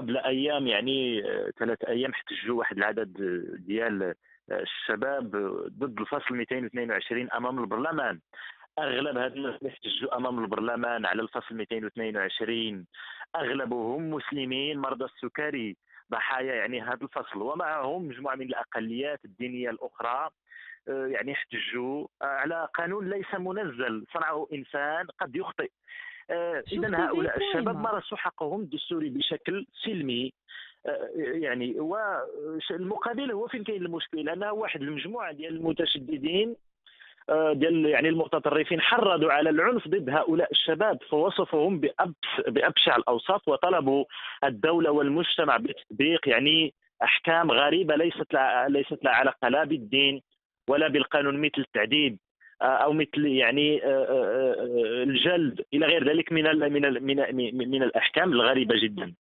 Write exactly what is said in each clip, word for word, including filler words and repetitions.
قبل ايام يعني ثلاث ايام احتجوا واحد العدد ديال الشباب ضد الفصل مئتين واثنين وعشرين امام البرلمان. اغلب هاد الناس اللي احتجوا امام البرلمان على الفصل مئتين واثنين وعشرين اغلبهم مسلمين مرضى السكري، ضحايا يعني هذا الفصل، ومعهم مجموعه من الاقليات الدينيه الاخرى. آه، يعني احتجوا على قانون ليس منزل، صنعه انسان قد يخطئ. شوف اذا تي في هؤلاء الشباب بوينة. مارسوا حقهم الدستوري بشكل سلمي. آه، يعني والمقابل هو فين كاين المشكل؟ انه واحد المجموعه ديال المتشددين، آه، ديال يعني المتطرفين، حرضوا على العنف ضد هؤلاء الشباب، فوصفهم بأبس بأبشع الأوصاف، وطلبوا الدولة والمجتمع بتطبيق يعني أحكام غريبة ليست لها ليست لها علاقة لا بالدين ولا بالقانون، مثل التعذيب آه، او مثل يعني آه، آه، آه، الجلد الى غير ذلك من ال من ال من من من الاحكام الغريبه جدا.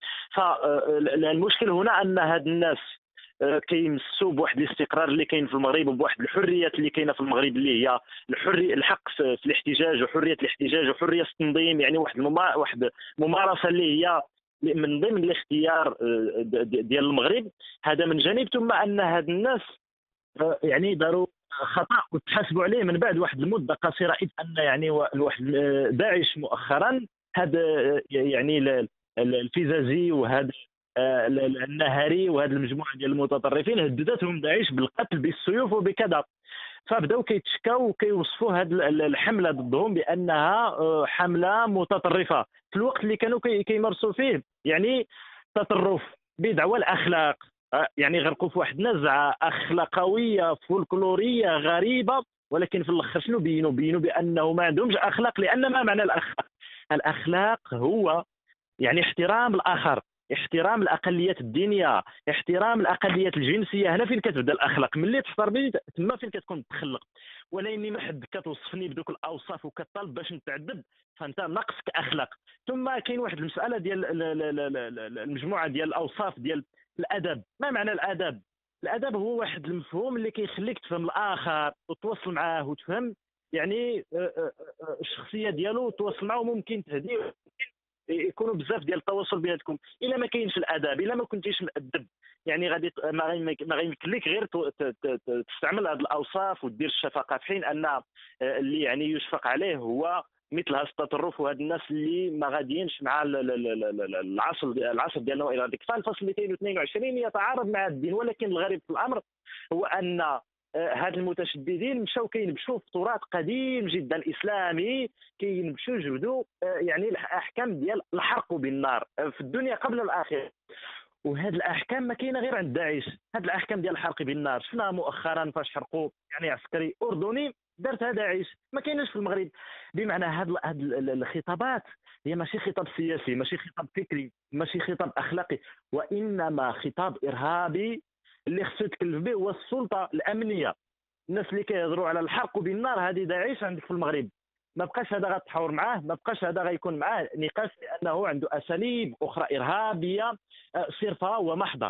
فالمشكل هنا ان هاد الناس آه، كيمسوا بواحد الاستقرار اللي كاين في المغرب، وبواحد الحريات اللي كاينه في المغرب، اللي هي الحريه، الحق في في الاحتجاج، وحريه الاحتجاج، وحريه التنظيم، يعني واحد المما واحد ممارسه اللي هي من ضمن الاختيار آه، ديال المغرب. هذا من جانب، ثم ان هاد الناس آه، يعني داروا خطا وتحاسبوا عليه من بعد واحد المده قصيره، اذ ان يعني واحد آه، داعش مؤخرا، هذا آه، يعني ال- ال- الفيزازي، وهذا آه، ال- ال- النهري، وهذه المجموعه ديال المتطرفين هددتهم داعش بالقتل بالسيوف وبكذا. فبداو كيتشكاو وكيوصفوا هذه الحمله ضدهم بانها آه، حمله متطرفه، في الوقت اللي كانوا كي- كيمارسوا فيه يعني تطرف بدعوى الاخلاق. آه، يعني غرقوا في واحد النزعه اخلاقويه فولكلوريه غريبه، ولكن في الاخر شنو بينوا؟ بينوا بانه ما عندهمش اخلاق. لان ما معنى الاخلاق؟ الاخلاق هو يعني احترام الاخر، احترام الاقليات الدينيه، احترام الاقليات الجنسيه. هنا فين كتبدا الاخلاق، ملي تحترمني تما فين كتكون تخلق. ولاني ما حد كتوصفني بدوك الاوصاف وكطالب باش نتعذب، فانت ناقصك اخلاق. ثم كاين واحد المساله ديال ال- ال- ال- ال- المجموعه ديال الاوصاف ديال الادب. ما معنى الادب؟ الادب هو واحد المفهوم اللي كيخليك تفهم الاخر وتواصل معاه وتفهم يعني آه، آه، آه، الشخصيه ديالو وتواصل معاه، وممكن تهديه، يكونوا بزاف ديال التواصل بيناتكم. الا ما كاينش الاداب، الا ما كنتيش مؤدب، يعني غادي ت- ما غي- ما غيمكن لك غير ت- ت- ت- تستعمل هذه الاوصاف ودير الشفقه، في حين ان آه، اللي يعني يشفق عليه هو مثل هذا التطرف، وهاد الناس اللي ما غاديينش مع ال- ال- ال- ال- العصر العصر ديالنا والى ذلك. فالفصل مئتين واثنين وعشرين يتعارض مع الدين، ولكن الغريب في الامر هو ان هاد المتشددين مشاو كينبشوا في تراث قديم جدا اسلامي، كينبشوا يجبدوا آه، يعني الاحكام ديال الحرق بالنار آه، في الدنيا قبل الاخره. وهاد الاحكام ما كاينه غير عند داعش. هاد الاحكام ديال الحرق بالنار شفناها مؤخرا فاش حرقوا يعني عسكري اردني، دارتها داعش، ما كايناش في المغرب. بمعنى هاد ال- هاد ال- ال- الخطابات هي ماشي خطاب سياسي، ماشي خطاب فكري، ماشي خطاب اخلاقي، وانما خطاب ارهابي اللي خصو يتكلف به هو السلطه الامنيه. الناس اللي كيهضروا على الحرق بالنار هذه داعش عندك في المغرب. ما بقاش هذا غتحاور معاه، ما بقاش هذا غيكون معاه نقاش، لانه عنده اساليب اخرى ارهابيه آه، صرفه ومحضه.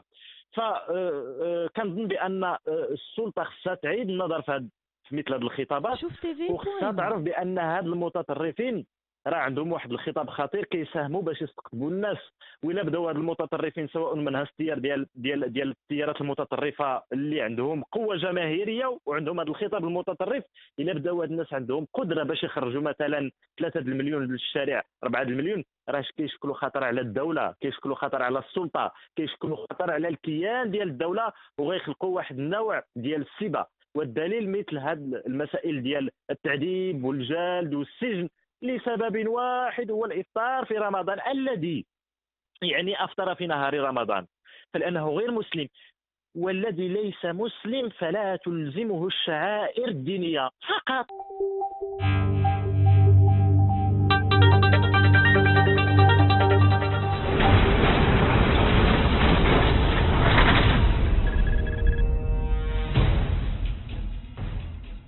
فكنظن بان آه، السلطه خصها تعيد النظر في هاد- في مثل هذه الخطابات، شوف تي في وخصها بوينة. تعرف بان هاد المتطرفين راه عندهم واحد الخطاب خطير كيساهموا باش يستقطبوا الناس. وإلا بداو هاد المتطرفين سواء من هالتيار ديال ديال ديال التيارات المتطرفه اللي عندهم قوه جماهيريه وعندهم هذا الخطاب المتطرف، الا بداو هاد الناس عندهم قدره باش يخرجوا مثلا ثلاثة المليون للشارع، أربعة المليون، راه كيشكلوا خطر على الدوله، كيشكلوا خطر على السلطه، كيشكلوا خطر على الكيان ديال الدوله، وغيخلقوا واحد النوع ديال السبا. والدليل مثل هاد المسائل ديال التعذيب والجلد والسجن لسبب واحد، هو الافطار في رمضان الذي يعني افطر في نهار رمضان فلانه غير مسلم. والذي ليس مسلم فلا تلزمه الشعائر الدينيه فقط.